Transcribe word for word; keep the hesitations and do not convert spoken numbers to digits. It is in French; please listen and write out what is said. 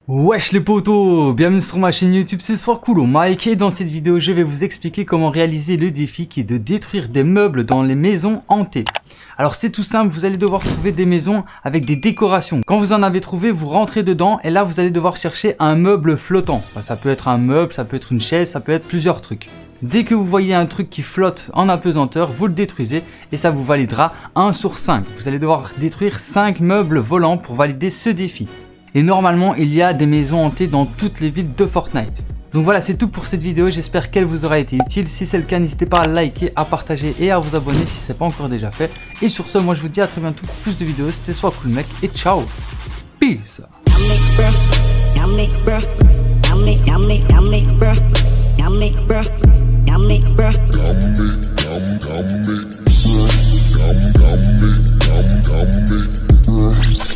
Wesh les potos, bienvenue sur ma chaîne YouTube, c'est Soircoolo Mike et dans cette vidéo je vais vous expliquer comment réaliser le défi qui est de détruire des meubles dans les maisons hantées. Alors c'est tout simple, vous allez devoir trouver des maisons avec des décorations. Quand vous en avez trouvé, vous rentrez dedans et là vous allez devoir chercher un meuble flottant. Enfin, ça peut être un meuble, ça peut être une chaise, ça peut être plusieurs trucs. Dès que vous voyez un truc qui flotte en apesanteur, vous le détruisez et ça vous validera un sur cinq. Vous allez devoir détruire cinq meubles volants pour valider ce défi. Et normalement, il y a des maisons hantées dans toutes les villes de Fortnite. Donc voilà, c'est tout pour cette vidéo. J'espère qu'elle vous aura été utile. Si c'est le cas, n'hésitez pas à liker, à partager et à vous abonner si ce n'est pas encore déjà fait. Et sur ce, moi je vous dis à très bientôt pour plus de vidéos. C'était Soircoolo Mec et ciao. Peace. Yummy,